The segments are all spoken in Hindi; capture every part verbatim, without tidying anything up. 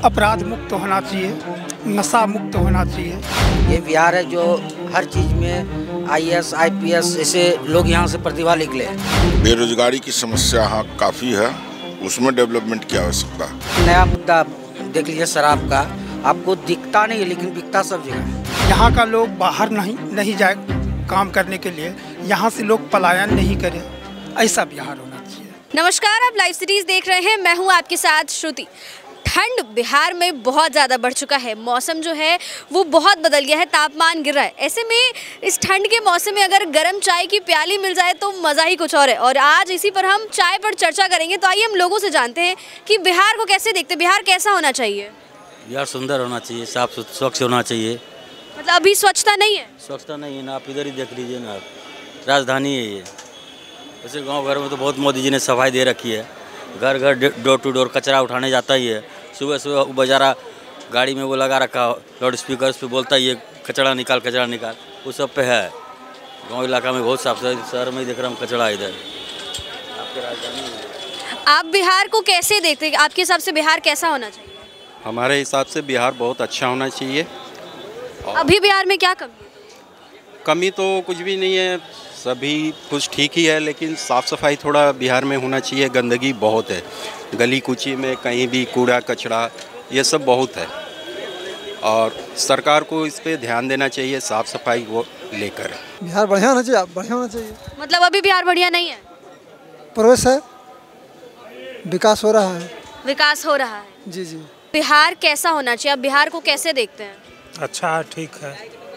अपराध मुक्त होना चाहिए, नशा मुक्त होना चाहिए। ये बिहार है जो हर चीज़ में I A S, I P S ऐसे लोग यहाँ से प्रतिभा निकले। बेरोजगारी की समस्या यहाँ काफ़ी है, उसमें डेवलपमेंट की आवश्यकता है। नया मुद्दा देख लीजिए शराब का, आपको दिखता नहीं है लेकिन बिकता सब जगह। यहाँ का लोग बाहर नहीं नहीं जाए काम करने के लिए, यहाँ से लोग पलायन नहीं करें, ऐसा बिहार होना चाहिए। नमस्कार, आप लाइव सीरीज देख रहे हैं, मैं हूँ आपके साथ श्रुति। ठंड बिहार में बहुत ज़्यादा बढ़ चुका है, मौसम जो है वो बहुत बदल गया है, तापमान गिर रहा है। ऐसे में इस ठंड के मौसम में अगर गर्म चाय की प्याली मिल जाए तो मज़ा ही कुछ और है। और आज इसी पर हम चाय पर चर्चा करेंगे। तो आइए हम लोगों से जानते हैं कि बिहार को कैसे देखते हैं, बिहार कैसा होना चाहिए। बिहार सुंदर होना चाहिए, साफ स्वच्छ होना चाहिए। मतलब अभी स्वच्छता नहीं है? स्वच्छता नहीं है ना, आप इधर ही देख लीजिए ना, राजधानी है ये। वैसे गांव घर में तो बहुत मोदी जी ने सफाई दे रखी है, घर घर डोर टू डोर कचरा उठाने जाता ही है। सुबह सुबह वो बेचारा गाड़ी में वो लगा रखा लाउड स्पीकर, उस पर बोलता ही है कचरा निकाल कचरा निकाल, वो सब पे है। गांव इलाका में बहुत साफ सफाई, शहर में ही देख रहा हूँ कचरा इधर। आपके राजधानी में आप बिहार को कैसे देखते हैं? आपके हिसाब से बिहार कैसा होना चाहिए? हमारे हिसाब से बिहार बहुत अच्छा होना चाहिए। अभी बिहार में क्या कमी है? कमी तो कुछ भी नहीं है, सभी कुछ ठीक ही है, लेकिन साफ़ सफाई थोड़ा बिहार में होना चाहिए। गंदगी बहुत है, गली कूची में कहीं भी कूड़ा कचरा ये सब बहुत है, और सरकार को इस पे ध्यान देना चाहिए, साफ़ सफाई को लेकर। बिहार बढ़िया होना चाहिए, बढ़िया होना चाहिए। मतलब अभी बिहार बढ़िया नहीं है? प्रोग्रेस है, विकास हो रहा है। विकास हो रहा है, जी जी। बिहार कैसा होना चाहिए? आप बिहार को कैसे देखते हैं? अच्छा है, ठीक है,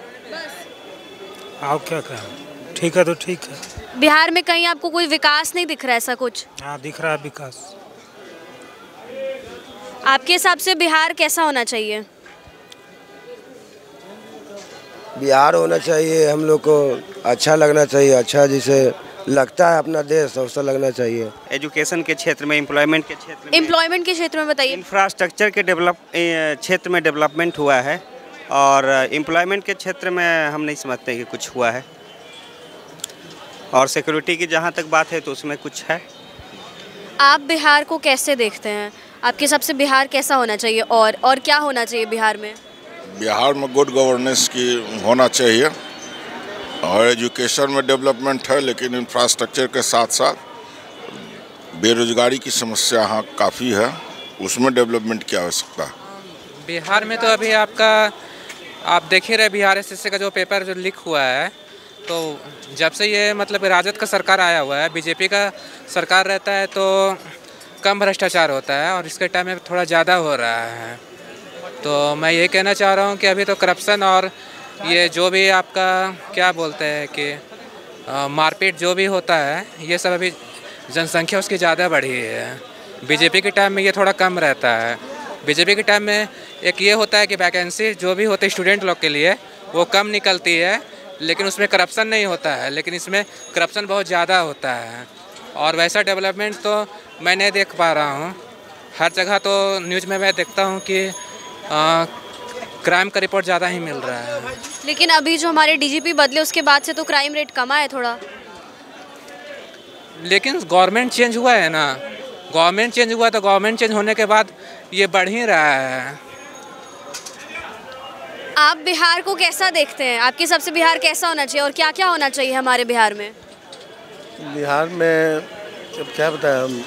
आप क्या कहें? ठीक है तो ठीक है। बिहार में कहीं आपको कोई विकास नहीं दिख रहा है? ऐसा कुछ? हाँ, दिख रहा है विकास। आपके हिसाब से बिहार कैसा होना चाहिए? बिहार होना चाहिए, हम लोग को अच्छा लगना चाहिए, अच्छा जिसे लगता है अपना देश वैसा लगना चाहिए। एजुकेशन के क्षेत्र में, एम्प्लॉयमेंट के क्षेत्र में, एम्प्लॉयमेंट के क्षेत्र में बताइए। इंफ्रास्ट्रक्चर के डेवलप क्षेत्र में डेवलपमेंट हुआ है, और एम्प्लॉयमेंट के क्षेत्र में हम नहीं समझते कि कुछ हुआ है। और सिक्योरिटी की जहाँ तक बात है तो उसमें कुछ है। आप बिहार को कैसे देखते हैं? आपके हिसाब से बिहार कैसा होना चाहिए, और और क्या होना चाहिए बिहार में? बिहार में गुड गवर्नेंस की होना चाहिए, और एजुकेशन में डेवलपमेंट है, लेकिन इंफ्रास्ट्रक्चर के साथ साथ बेरोजगारी की समस्या यहाँ काफ़ी है, उसमें डेवलपमेंट की आवश्यकता है। बिहार में तो अभी आपका आप देख ही रहे, बिहार एस एस सी का जो पेपर जो लीक हुआ है, तो जब से ये मतलब राजद का सरकार आया हुआ है, बीजेपी का सरकार रहता है तो कम भ्रष्टाचार होता है, और इसके टाइम में थोड़ा ज़्यादा हो रहा है। तो मैं ये कहना चाह रहा हूँ कि अभी तो करप्शन और ये जो भी आपका क्या बोलते हैं कि मारपीट जो भी होता है, ये सब अभी जनसंख्या उसकी ज़्यादा बढ़ी है। बीजेपी के टाइम में ये थोड़ा कम रहता है। बीजेपी के टाइम में एक ये होता है कि वैकेंसी जो भी होती है स्टूडेंट लोग के लिए वो कम निकलती है, लेकिन उसमें करप्शन नहीं होता है। लेकिन इसमें करप्शन बहुत ज़्यादा होता है, और वैसा डेवलपमेंट तो मैं नहीं देख पा रहा हूँ। हर जगह तो न्यूज़ में मैं देखता हूँ कि आ, क्राइम का रिपोर्ट ज़्यादा ही मिल रहा है। लेकिन अभी जो हमारे डी जी पी बदले उसके बाद से तो क्राइम रेट कमा है थोड़ा। लेकिन गवर्नमेंट चेंज हुआ है ना, गवर्नमेंट चेंज हुआ तो गवर्नमेंट चेंज होने के बाद ये बढ़ ही रहा है। आप बिहार को कैसा देखते हैं? आपके हिसाब से बिहार कैसा होना चाहिए, और क्या क्या होना चाहिए हमारे बिहार में? बिहार में अब क्या बताएं हम,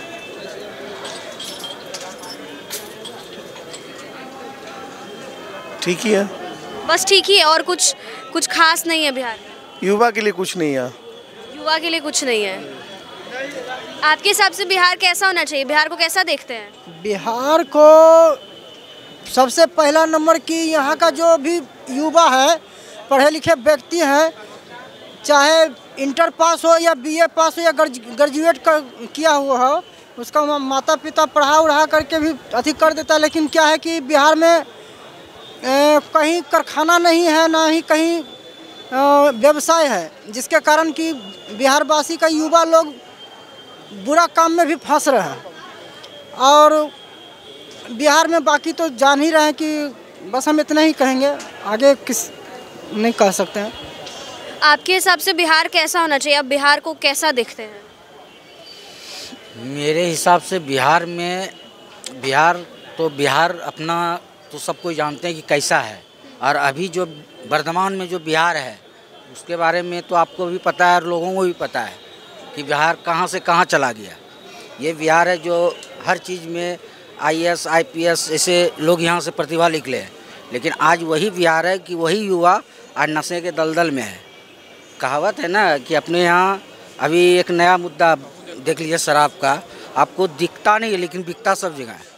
ठीक ही है, बस ठीक ही है, और कुछ कुछ खास नहीं है बिहार में? युवा के लिए कुछ नहीं है। युवा के लिए कुछ नहीं है। आपके हिसाब से बिहार कैसा होना चाहिए? बिहार को कैसा देखते हैं? बिहार को सबसे पहला नंबर की यहाँ का जो भी युवा है, पढ़े लिखे व्यक्ति हैं, चाहे इंटर पास हो या बी ए पास हो या ग्रेजुएट कर किया हुआ हो, उसका माता पिता पढ़ा उढ़ा करके भी अधिक कर देता है। लेकिन क्या है कि बिहार में ए, कहीं कारखाना नहीं है, ना ही कहीं व्यवसाय है, जिसके कारण कि बिहारवासी का युवा लोग बुरा काम में भी फंस रहे हैं। और बिहार में बाकी तो जान ही रहे हैं कि बस हम इतना ही कहेंगे, आगे किस नहीं कह सकते हैं। आपके हिसाब से बिहार कैसा होना चाहिए? आप बिहार को कैसा देखते हैं? मेरे हिसाब से बिहार में बिहार तो बिहार अपना तो सब कोई जानते हैं कि कैसा है, और अभी जो वर्तमान में जो बिहार है उसके बारे में तो आपको भी पता है और लोगों को भी पता है कि बिहार कहाँ से कहाँ चला गया। ये बिहार है जो हर चीज़ में I A S I P S ऐसे लोग यहाँ से प्रतिभा निकले हैं, लेकिन आज वही बिहार है कि वही युवा आज नशे के दलदल में है। कहावत है ना कि अपने यहाँ अभी एक नया मुद्दा देख लीजिए शराब का, आपको दिखता नहीं है लेकिन बिकता सब जगह है।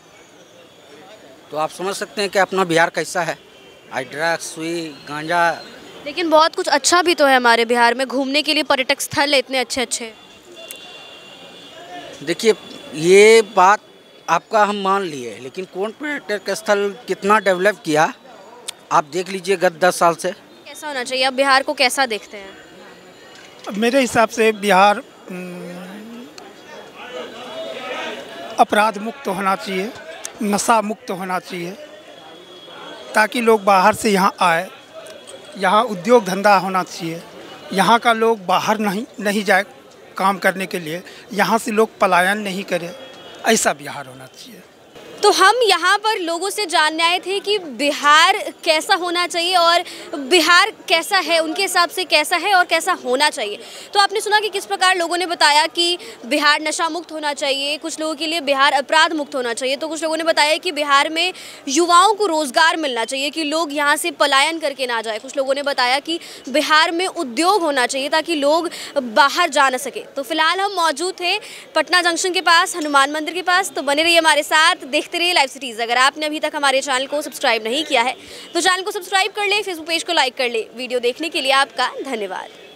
तो आप समझ सकते हैं कि अपना बिहार कैसा है। आज ड्रग्स, सुई, गांजा। लेकिन बहुत कुछ अच्छा भी तो है हमारे बिहार में, घूमने के लिए पर्यटक स्थल है इतने अच्छे अच्छे। देखिए ये बात आपका हम मान लिए, लेकिन कौन पर्यटक स्थल कितना डेवलप किया आप देख लीजिए गत दस साल से। कैसा होना चाहिए, आप बिहार को कैसा देखते हैं? मेरे हिसाब से बिहार अपराध मुक्त होना चाहिए, नशा मुक्त होना चाहिए, ताकि लोग बाहर से यहाँ आए। यहाँ उद्योग धंधा होना चाहिए, यहाँ का लोग बाहर नहीं नहीं जाए काम करने के लिए, यहाँ से लोग पलायन नहीं करें, ऐसा बिहार होना चाहिए। तो हम यहाँ पर लोगों से जानने आए थे कि बिहार कैसा होना चाहिए और बिहार कैसा है, उनके हिसाब से कैसा है और कैसा होना चाहिए। तो आपने सुना कि किस प्रकार लोगों ने बताया कि बिहार नशा मुक्त होना चाहिए, कुछ लोगों के लिए बिहार अपराध मुक्त होना चाहिए, तो कुछ लोगों ने बताया कि बिहार में युवाओं को रोज़गार मिलना चाहिए कि लोग यहाँ से पलायन करके ना जाए। कुछ लोगों ने बताया कि बिहार में उद्योग होना चाहिए ताकि लोग बाहर जा न सके। तो फिलहाल हम मौजूद थे पटना जंक्शन के पास, हनुमान मंदिर के पास। तो बने रहिए हमारे साथ, देखते रहिए लाइव सिटीज़। अगर आपने अभी तक हमारे चैनल को सब्सक्राइब नहीं किया है तो चैनल को सब्सक्राइब कर ले, फेसबुक पेज को लाइक कर ले। वीडियो देखने के लिए आपका धन्यवाद।